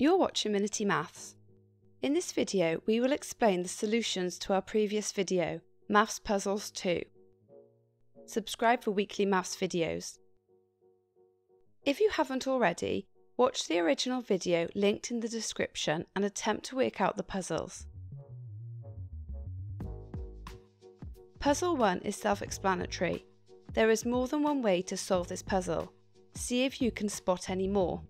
You're watching Minity Maths. In this video, we will explain the solutions to our previous video, Maths Puzzles 2. Subscribe for weekly maths videos. If you haven't already, watch the original video linked in the description and attempt to work out the puzzles. Puzzle 1 is self-explanatory. There is more than one way to solve this puzzle. See if you can spot any more.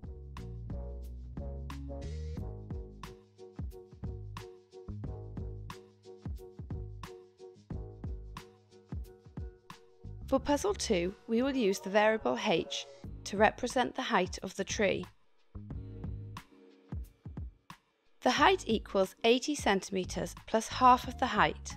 For puzzle 2, we will use the variable h to represent the height of the tree. The height equals 80 centimetres plus half of the height.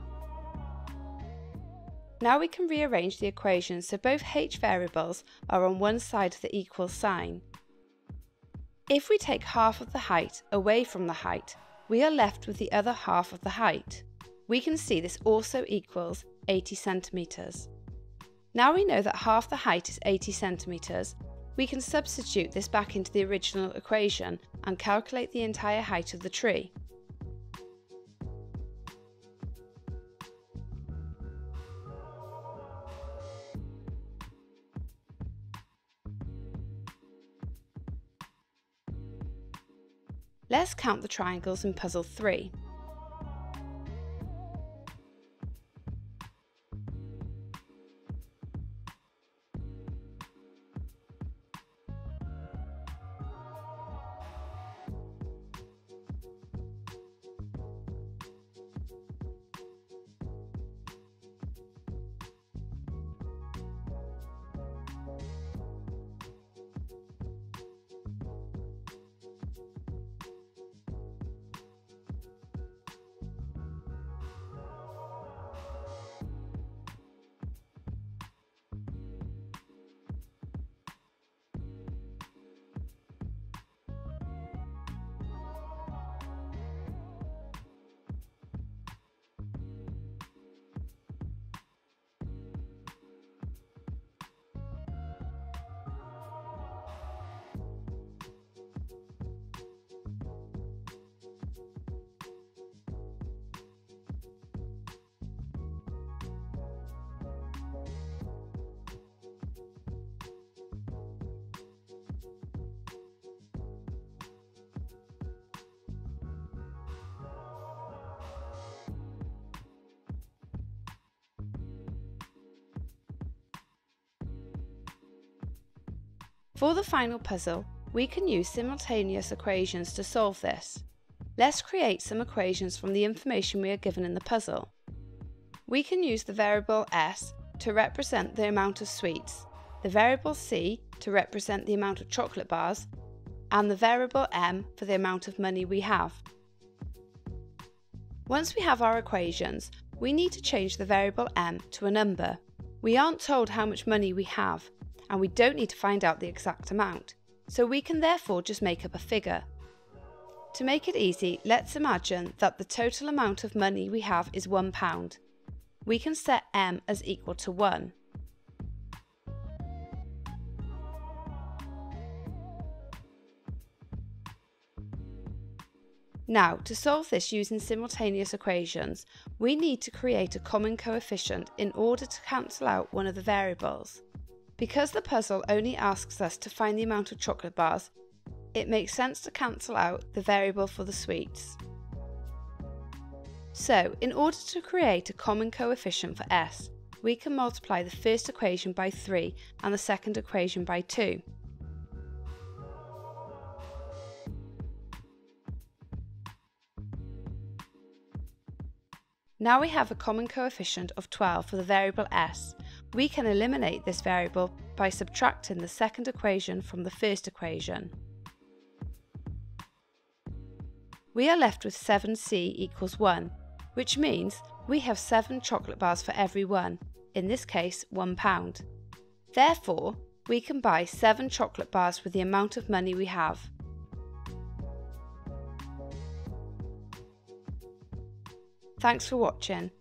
Now we can rearrange the equation so both h variables are on one side of the equal sign. If we take half of the height away from the height, we are left with the other half of the height. We can see this also equals 80 centimetres. Now we know that half the height is 80 centimetres, we can substitute this back into the original equation and calculate the entire height of the tree. Let's count the triangles in puzzle 3. For the final puzzle, we can use simultaneous equations to solve this. Let's create some equations from the information we are given in the puzzle. We can use the variable s to represent the amount of sweets, the variable c to represent the amount of chocolate bars, and the variable m for the amount of money we have. Once we have our equations, we need to change the variable m to a number. We aren't told how much money we have, and we don't need to find out the exact amount, so we can therefore just make up a figure. To make it easy, let's imagine that the total amount of money we have is £1. We can set m as equal to 1. Now, to solve this using simultaneous equations, we need to create a common coefficient in order to cancel out one of the variables. Because the puzzle only asks us to find the amount of chocolate bars, it makes sense to cancel out the variable for the sweets. So, in order to create a common coefficient for s, we can multiply the first equation by 3 and the second equation by 2. Now we have a common coefficient of 12 for the variable s. We can eliminate this variable by subtracting the second equation from the first equation. We are left with 7c equals 1, which means we have 7 chocolate bars for every one, in this case £1. Therefore, we can buy 7 chocolate bars with the amount of money we have. Thanks for watching.